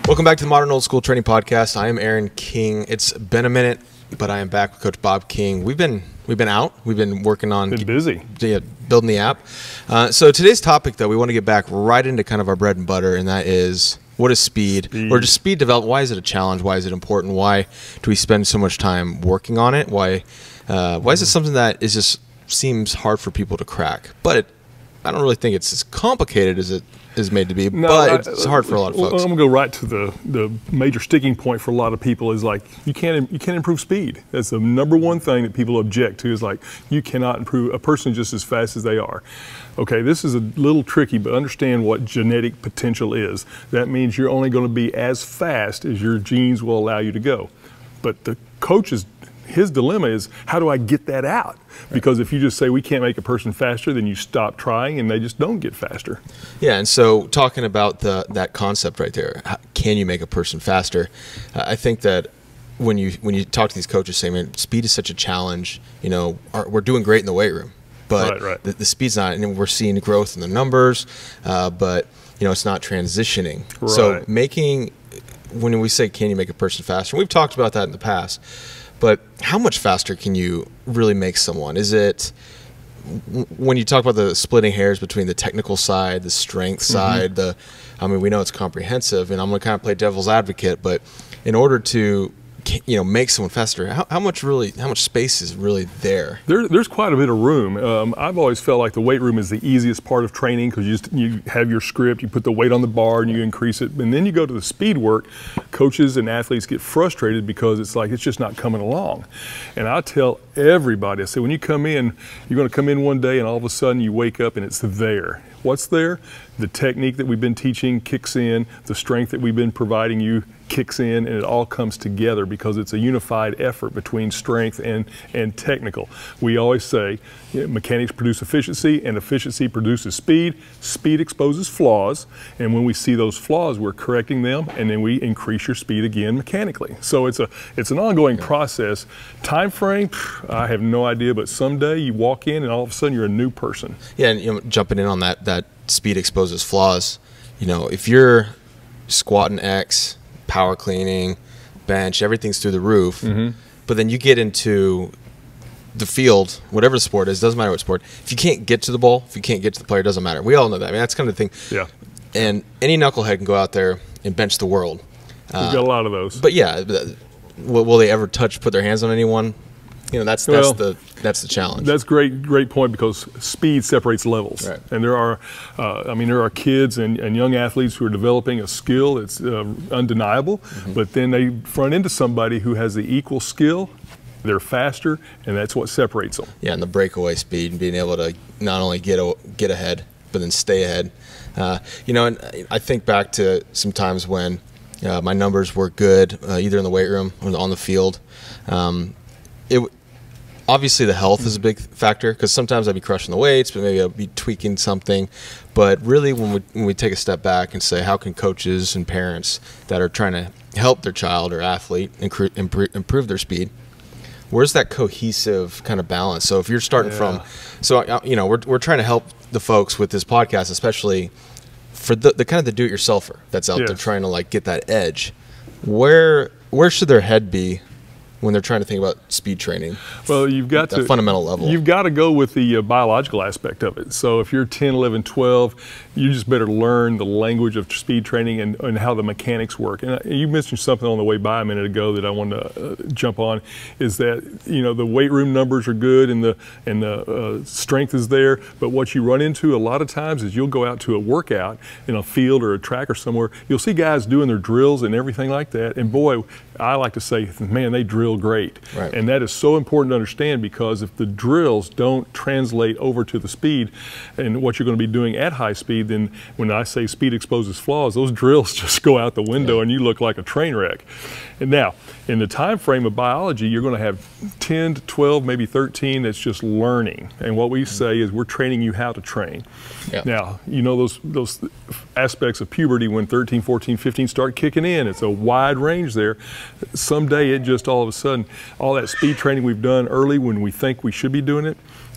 Welcome back to the Modern Old School Training Podcast. I am Aaron King. It's been a minute, but I am back with Coach Bob King. We've been out. We've been working on busy. Building the app. So today's topic, though, we want to get back right into kind of our bread and butter, and that is, what is speed? Or just speed development? Why is it a challenge? Why is it important? Why do we spend so much time working on it? Why is it something that is just seems hard for people to crack? But I don't really think it's as complicated as it is made to be, but it's hard for a lot of folks. I'm gonna go right to the major sticking point for a lot of people is like you can't improve speed. That's the number one thing that people object to is like you cannot improve a person just as fast as they are. Okay, this is a little tricky, but understand what genetic potential is. That means you're only going to be as fast as your genes will allow you to go. But the coach's his dilemma is, how do I get that out? Because if you just say we can't make a person faster, then you stop trying and they just don't get faster. Yeah, and so talking about that concept right there, can you make a person faster? I think that when you talk to these coaches, say, man, speed is such a challenge. You know, we're doing great in the weight room, but the speed's not, and we're seeing growth in the numbers, but you know, it's not transitioning. Right. So when we say, can you make a person faster? We've talked about that in the past. But how much faster can you really make someone? Is it, when you talk about the splitting hairs between the technical side, the strength side, I mean, we know it's comprehensive, and I'm going to kind of play devil's advocate, but in order to, you know, make someone faster, how much space is really there? There's quite a bit of room. I've always felt like the weight room is the easiest part of training because you have your script, you put the weight on the bar and you increase it, and then you go to the speed work. Coaches and athletes get frustrated because it's like it's just not coming along. And I tell everybody, I say, when you come in, you're going to come in one day and all of a sudden you wake up and it's there. What's there? The technique that we've been teaching kicks in, the strength that we've been providing you kicks in, and it all comes together because it's a unified effort between strength and technical. We always say, you know, mechanics produce efficiency and efficiency produces speed. Speed exposes flaws, and when we see those flaws, we're correcting them, and then we increase your speed again mechanically. So it's an ongoing process. Time frame, I have no idea, but someday you walk in and all of a sudden you're a new person. Yeah, and you know, jumping in on that speed exposes flaws. You know, if you're squatting X, power cleaning, bench, everything's through the roof, but then you get into the field, whatever the sport is, doesn't matter what sport, if you can't get to the ball, if you can't get to the player, it doesn't matter. We all know that. I mean, that's kind of the thing. Yeah. And any knucklehead can go out there and bench the world. We've got a lot of those. But yeah, will they ever put their hands on anyone? You know, that's the challenge. That's great point, because speed separates levels, right. And there are, there are kids and young athletes who are developing a skill that's undeniable, but then they front into somebody who has the equal skill. They're faster, and that's what separates them. Yeah, and the breakaway speed and being able to not only get ahead, but then stay ahead. You know, and I think back to some times when my numbers were good, either in the weight room or on the field. Obviously the health is a big factor, because sometimes I'd be crushing the weights, but maybe I'll be tweaking something. But really, when we take a step back and say, how can coaches and parents that are trying to help their child or athlete improve their speed, where's that cohesive kind of balance? So if you're starting from, you know, we're trying to help the folks with this podcast, especially for the kind of the do-it-yourselfer that's out there trying to like get that edge. Where should their head be when they're trying to think about speed training? Well, you've got to fundamental level. You've got to go with the biological aspect of it. So if you're 10, 11, 12, you just better learn the language of speed training and how the mechanics work. And you mentioned something on the way by a minute ago that I wanted to jump on, is that, you know, the weight room numbers are good and the strength is there, but what you run into a lot of times is you'll go out to a workout in a field or a track or somewhere, you'll see guys doing their drills and everything like that, and boy, I like to say, man, they drill great. Right. And that is so important to understand, because if the drills don't translate over to the speed and what you're going to be doing at high speed, then when I say speed exposes flaws, those drills just go out the window and you look like a train wreck. And now, in the time frame of biology, you're going to have 10 to 12, maybe 13 that's just learning. And what we say is we're training you how to train. Yeah. Now, you know those aspects of puberty when 13, 14, 15 start kicking in. It's a wide range there. Someday it just all of a sudden, all that speed training we've done early when we think we should be doing it,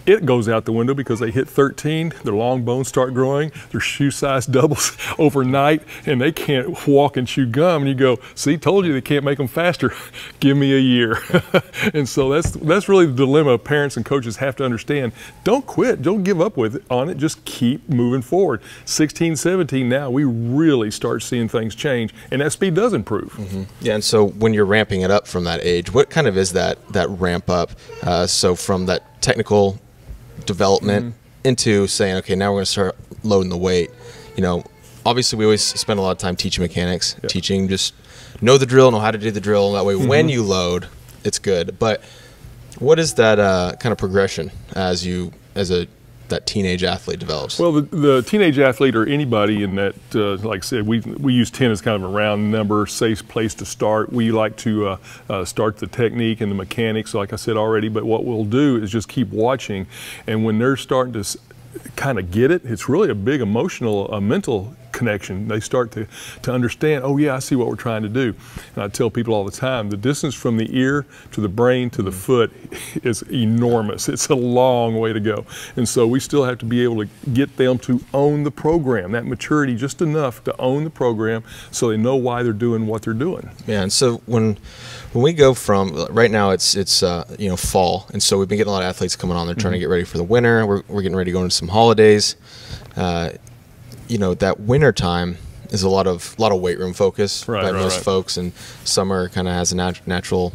it goes out the window because they hit 13, their long bones start growing, their shoe size doubles overnight, and they can't walk and chew gum. And you go, see, told you they can't make them faster. Give me a year. And so that's really the dilemma parents and coaches have to understand. Don't quit. Don't give up on it. Just keep moving forward. 16, 17 now, we really start seeing things change, and that speed does improve. Mm-hmm. Yeah, and so when you're ramping it up from that age, what kind of is that ramp up? So from that technical development into saying, okay, now we're going to start loading the weight. You know, obviously we always spend a lot of time teaching mechanics, teaching just know the drill, know how to do the drill. That way when you load, it's good. But what is that kind of progression as that teenage athlete develops? Well, the teenage athlete or anybody in that, like I said, we use 10 as kind of a round number, safe place to start. We like to start the technique and the mechanics, like I said already, but what we'll do is just keep watching. And when they're starting to kind of get it, it's really a big emotional, mental connection. They start to understand, oh yeah, I see what we're trying to do. And I tell people all the time, the distance from the ear to the brain to the foot is enormous. It's a long way to go. And so we still have to be able to get them to own the program, that maturity just enough to own the program so they know why they're doing what they're doing. Yeah, and so when we go from, right now it's you know, fall, and so we've been getting a lot of athletes coming on. They're trying to get ready for the winter. We're getting ready to go into some holidays. You know, that winter time is a lot of weight room focus by most folks, and summer kind of has a natural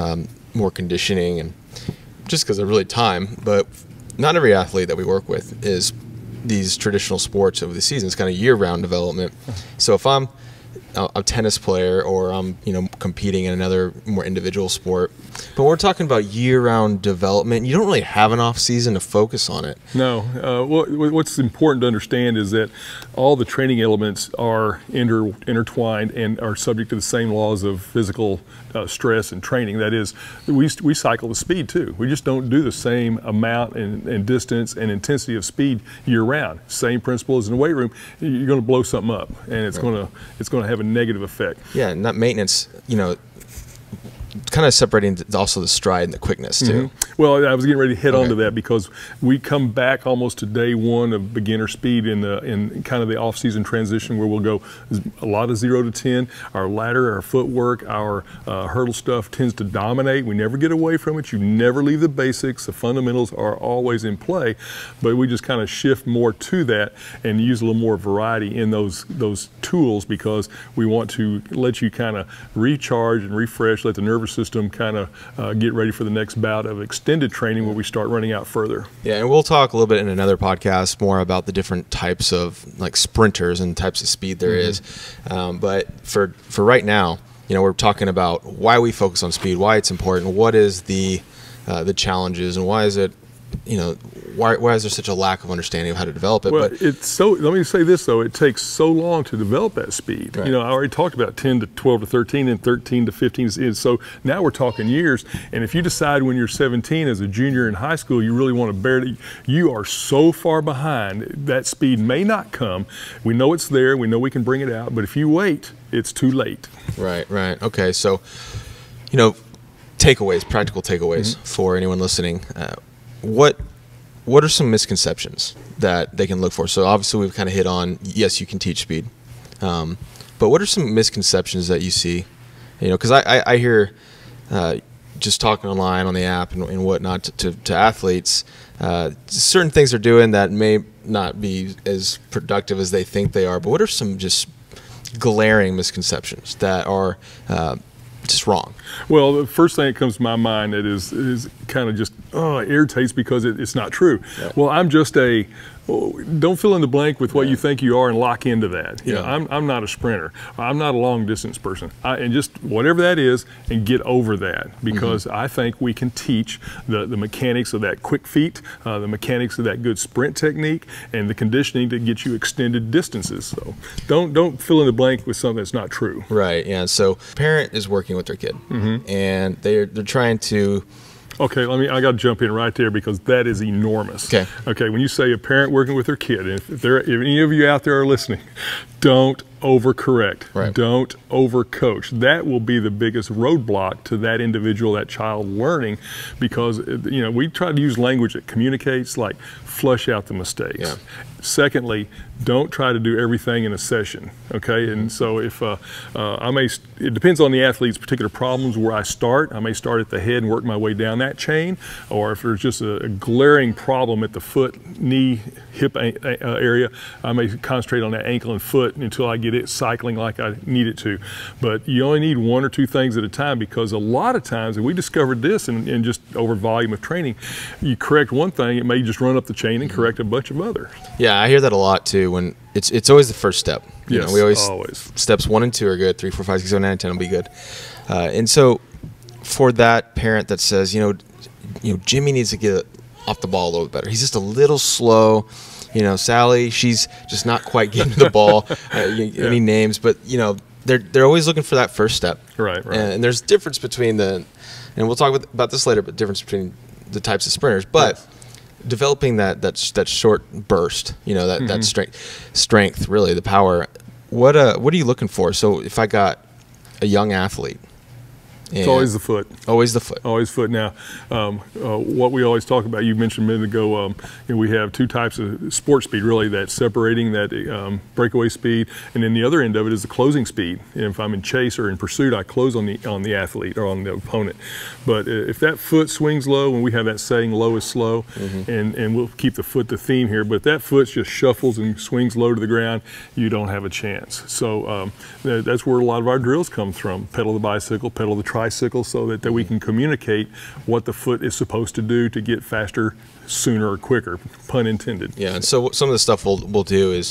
more conditioning, and just because they're really time. But not every athlete that we work with is these traditional sports over the season. It's kind of year-round development. So if I'm a tennis player, or I'm, you know, competing in another more individual sport, but we're talking about year-round development, you don't really have an off season to focus on it. No. What's important to understand is that all the training elements are intertwined and are subject to the same laws of physical stress and training. That is, we cycle the speed too. We just don't do the same amount and distance and intensity of speed year-round. Same principle as in the weight room. You're going to blow something up, and it's going to have a negative effect. Yeah, and that maintenance, you know, kind of separating also the stride and the quickness too. Well, I was getting ready to hit onto that, because we come back almost to day one of beginner speed in kind of the off-season transition, where we'll go a lot of 0 to 10. Our ladder, our footwork, our hurdle stuff tends to dominate. We never get away from it. You never leave the basics. The fundamentals are always in play, but we just kind of shift more to that and use a little more variety in those tools, because we want to let you kind of recharge and refresh, let the nervous system kind of get ready for the next bout of extended training where we start running out further. Yeah, and we'll talk a little bit in another podcast more about the different types of like sprinters and types of speed there is. But for right now, you know, we're talking about why we focus on speed, why it's important, what is the challenges, and why is it, you know, why is there such a lack of understanding of how to develop it? Well, let me say this though, it takes so long to develop that speed. You know, I already talked about 10 to 12 to 13 and 13 to 15. So now we're talking years. And if you decide when you're 17 as a junior in high school, you really want to barely, you are so far behind, that speed may not come. We know it's there. We know we can bring it out. But if you wait, it's too late. Right. Okay. So, you know, practical takeaways for anyone listening. What are some misconceptions that they can look for? So obviously we've kind of hit on, yes, you can teach speed, but what are some misconceptions that you see? You know, because I hear just talking online on the app and whatnot to athletes, certain things they're doing that may not be as productive as they think they are. But what are some just glaring misconceptions that are just wrong? Well, the first thing that comes to my mind that is kind of just irritates, because it's not true. Well, I'm just don't fill in the blank with what you think you are and lock into that. You know, I'm not a sprinter. I'm not a long distance person. And just whatever that is, and get over that, because I think we can teach the mechanics of that quick feet, the mechanics of that good sprint technique, and the conditioning to get you extended distances. So don't fill in the blank with something that's not true. Right. Yeah. So parent is working with their kid, and they're trying to. Okay, I got to jump in right there, because that is enormous. Okay. When you say a parent working with their kid, if any of you out there are listening, don't overcorrect. Right. Don't overcoach. That will be the biggest roadblock to that individual, that child learning, because we try to use language that communicates, like flush out the mistakes. Yeah. Secondly, don't try to do everything in a session, okay? And so if it depends on the athlete's particular problems where I start. I may start at the head and work my way down that chain, or if there's just a glaring problem at the foot, knee, hip area, I may concentrate on that ankle and foot until I get it cycling like I need it to. But you only need one or two things at a time, because a lot of times, and we discovered this in just over volume of training, you correct one thing, it may just run up the chain and correct a bunch of others. Yeah, I hear that a lot too. When it's always the first step. Yes, We always steps 1 and 2 are good. 3, 4, 5, 6, 7, 8, 10 will be good. And so, for that parent that says, Jimmy needs to get off the ball a little bit better. He's just a little slow. Sally, she's just not quite getting to the ball. Any names, but they're always looking for that first step. Right. And there's difference between and we'll talk about this later, but difference between the types of sprinters, but. Yes. Developing that short burst, that strength, really the power. What are you looking for? So if I got a young athlete, it's always the foot. Always the foot. Always foot. Now, what we always talk about, you mentioned a minute ago, we have two types of sport speed, really, that separating, that breakaway speed, and then the other end of it is the closing speed. And if I'm in chase or in pursuit, I close on the athlete or on the opponent. But if that foot swings low, and we have that saying, low is slow, and we'll keep the foot the theme here, but if that foot just shuffles and swings low to the ground, you don't have a chance. So that's where a lot of our drills come from. Pedal the bicycle, pedal the tricycle, so that we can communicate what the foot is supposed to do to get faster, sooner, or quicker, pun intended. Yeah, and so some of the stuff we'll do is,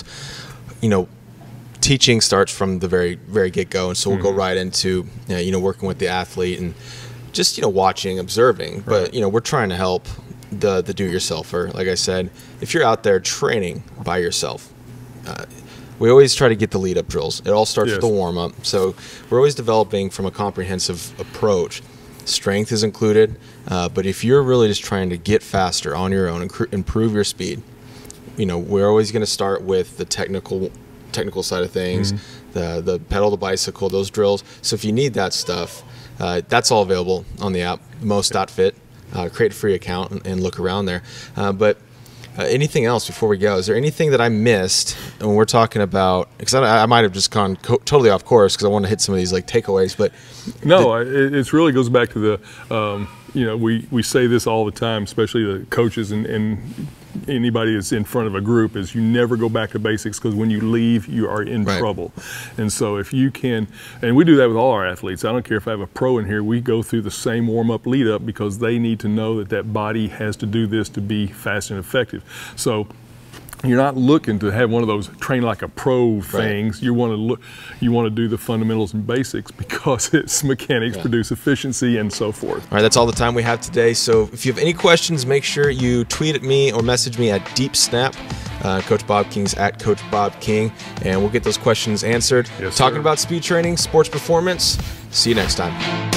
teaching starts from the very, very get-go, and so we'll go right into, working with the athlete and just, watching, observing. But, we're trying to help the do-it-yourselfer. Like I said, if you're out there training by yourself, we always try to get the lead-up drills. It all starts with the warm-up. So we're always developing from a comprehensive approach. Strength is included, but if you're really just trying to get faster on your own, improve your speed, we're always going to start with the technical side of things, the pedal the bicycle, those drills. So if you need that stuff, that's all available on the app, most.fit. Create a free account and look around there. But anything else before we go? Is there anything that I missed when we're talking about? Because I might have just gone totally off course because I want to hit some of these takeaways. But no, it really goes back to the we say this all the time, especially the coaches and anybody that's in front of a group, is you never go back to basics, because when you leave, you are in trouble. And so if you can, and we do that with all our athletes. I don't care if I have a pro in here, we go through the same warm-up lead-up, because they need to know that body has to do this to be fast and effective. So you're not looking to have one of those train like a pro things. You want to do the fundamentals and basics, because it's mechanics produce efficiency and so forth. All right, that's all the time we have today. So if you have any questions, make sure you tweet at me or message me at DeepSnap. Coach Bob King's at Coach Bob King, and we'll get those questions answered. Yes, Talking sir. about speed training, sports performance. See you next time.